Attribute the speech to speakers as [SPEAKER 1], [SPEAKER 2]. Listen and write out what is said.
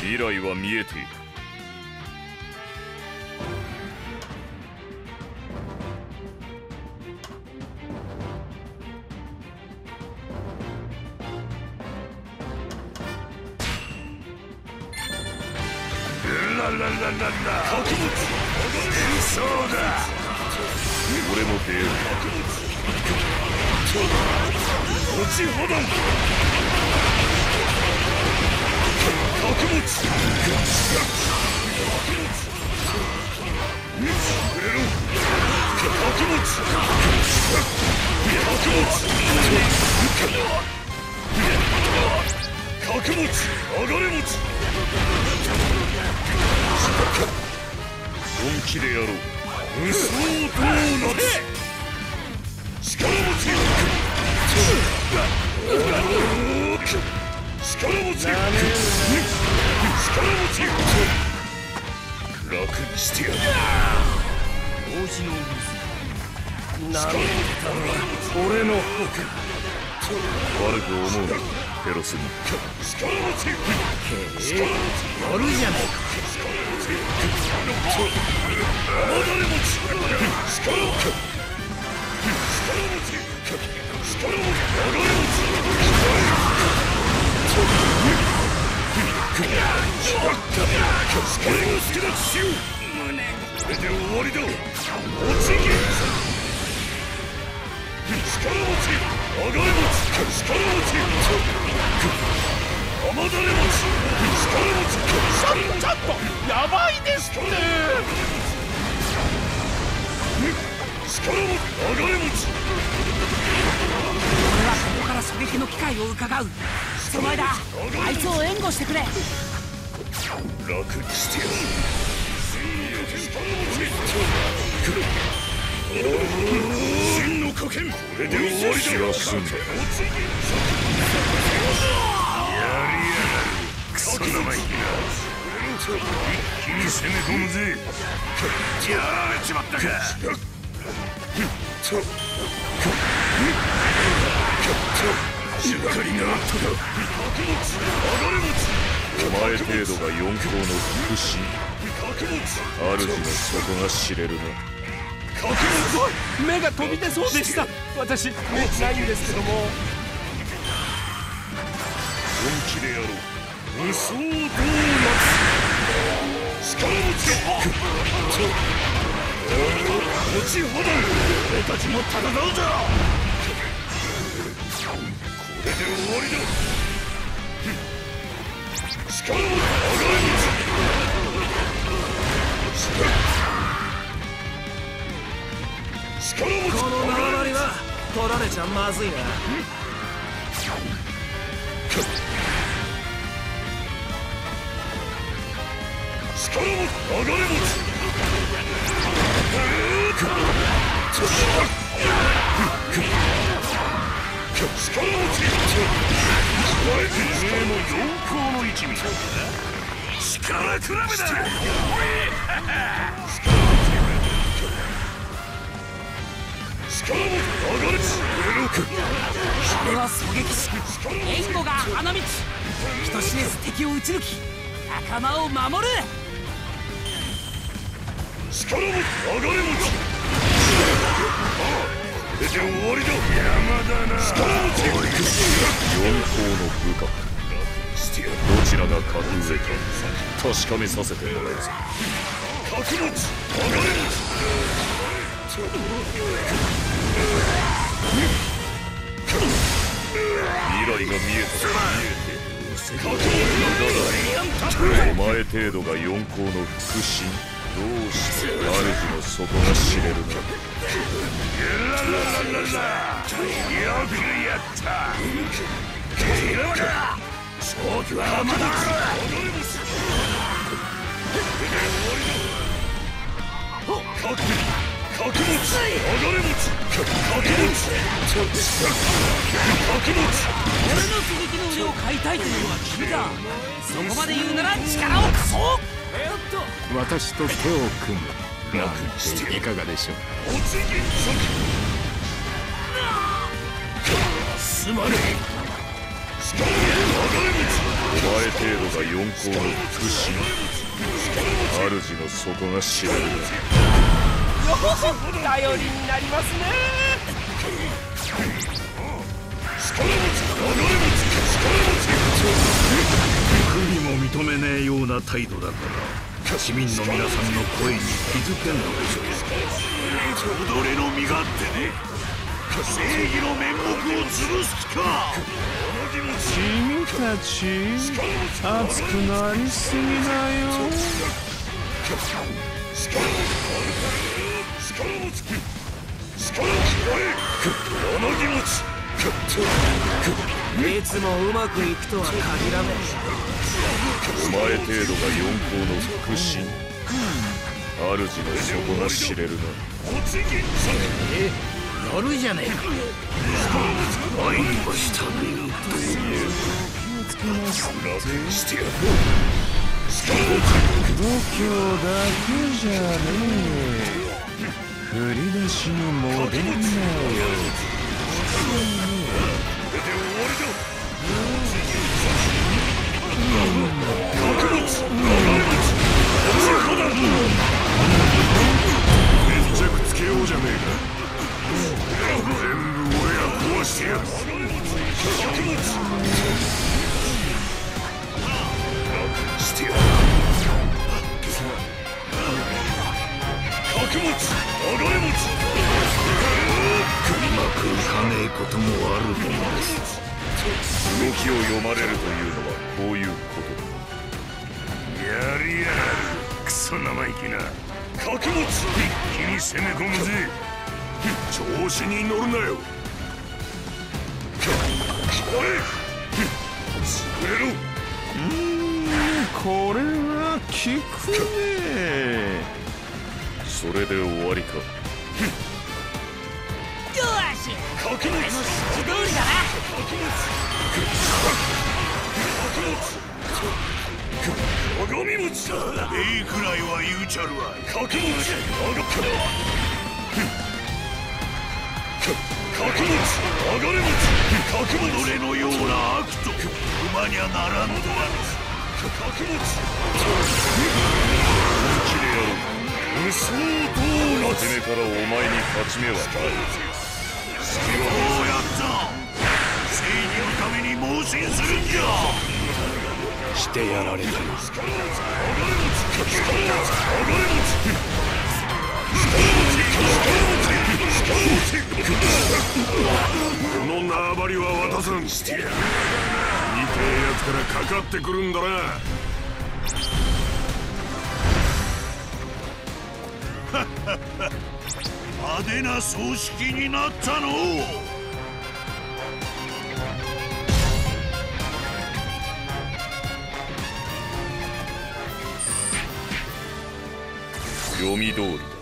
[SPEAKER 1] 未来は見えている。
[SPEAKER 2] 穀物戦争だ。
[SPEAKER 1] 俺も出る。
[SPEAKER 2] 落ちほどん穀物くれろ。穀物穀物上がれ持ち。
[SPEAKER 1] 本気でやろう。
[SPEAKER 2] 無双ドーナツ力持ち。力持ち。楽にしてやる。
[SPEAKER 3] 王子の水なめたのは俺の方か。
[SPEAKER 1] 悪く思うなペロスに。
[SPEAKER 2] 力持ち。
[SPEAKER 3] やるじゃないか。
[SPEAKER 2] 甘だれ持ち。力持ち。力持ち。流れ持ち。俺が好きな血を。これで終わりだ。落ち切り。力持ち。流れ持ち。力持ち。甘だれ持ち。力持ち。
[SPEAKER 3] ちょっとやばいですって。
[SPEAKER 2] 力持ち。流れ持ち。
[SPEAKER 4] 俺はここから狙撃の機会を伺う。その間あいつを援護してくれ。
[SPEAKER 2] 楽にしてやる。真の呼吸。これで終わりだ。
[SPEAKER 1] 気が済んだ。
[SPEAKER 2] クソ生意気な。一気に攻め込むぜ。やられちまったか。しっかりな。
[SPEAKER 1] お前程度が四皇の腹心。主の底が知れるな。
[SPEAKER 3] すごい、目が飛び出そうでした。私目ないんですけども。
[SPEAKER 2] 本気でやろう。無双ドーナツ力持ち。落ちほどん俺たちも戦うぞ。これで終わりだ。力持ち。上がれ持ち。力持ち。
[SPEAKER 3] この縄張りは取られちゃまずいな。
[SPEAKER 2] 力持ち。流れ持ち。力持ち。てめえも四皇の一味。力比べだ。力持ち。流れ。
[SPEAKER 4] 俺は狙撃士援護が花道。人知れず敵を撃ち抜き仲間を守る。
[SPEAKER 2] 力持ち。流れ持ち。これで終わりだ。山だな。力持ち。
[SPEAKER 1] 四皇の部下。どちらが格上か確かめさせてもらうぞ。
[SPEAKER 2] 格持ち。流れ持ち。
[SPEAKER 1] 未来が見えた。お前程度が四皇の腹心。どうして主の底が知れるの。
[SPEAKER 2] よくやった。勝機はまだある。覚悟。流れ持ち。流れ持ち。覚悟。
[SPEAKER 4] 俺の狙撃の腕を買いたいというのは君か。そこまで言うなら力を貸そう。
[SPEAKER 5] 私と手を組むなんていかがでしょう。
[SPEAKER 2] すまねえ。お前程
[SPEAKER 1] 度が四皇の腹心、主の底が知られる。
[SPEAKER 3] 頼りになりますね。
[SPEAKER 2] 首も認めねえような態度だから市民の皆さんの声に気づけんのでしょう。己の身勝手で正義の面目を潰す気か。
[SPEAKER 6] 君たち熱くなりすぎだよ。
[SPEAKER 3] いつもうまくいくとは限らね
[SPEAKER 1] お前程度が四皇の腹心、主の底が知れるな。
[SPEAKER 3] え。やるじゃねえか。
[SPEAKER 2] 愛はしたね。
[SPEAKER 1] してやる。
[SPEAKER 6] 度胸だけじゃねえ。振り出しに戻んなよ。
[SPEAKER 2] 決着つけようじゃねえか。全部俺が壊してやる。
[SPEAKER 1] してやる。
[SPEAKER 2] 角持ち、流れ持ち。うまくいかねえこともあるものです。
[SPEAKER 1] 動きを読まれるというのはこういうことだ。
[SPEAKER 2] やりやがる。クソ生意気な角持ち。一気に攻め込むぜ。調子に乗るなよ。おい、潰れろ。
[SPEAKER 6] これは効くね。
[SPEAKER 1] それで終わりか。
[SPEAKER 4] よし、
[SPEAKER 2] 角持ち。
[SPEAKER 4] 俺の指示通りだな。
[SPEAKER 2] 鏡持ち。ええくらいは言うちゃるわ。角持ち。角持ち、流れ持ち。角持ち。俺のような悪と馬にはならんとは。角持ち。
[SPEAKER 1] 本気でやろう。
[SPEAKER 2] 嘘をどう
[SPEAKER 1] 初めからお前に勝ち目はない。
[SPEAKER 2] どうやった正義のために盲信するんじゃ。してやられたよ。この縄張りは渡さん。してやる。見てえやつからかかってくるんだな。派手な葬式になったのう。
[SPEAKER 1] 読み通り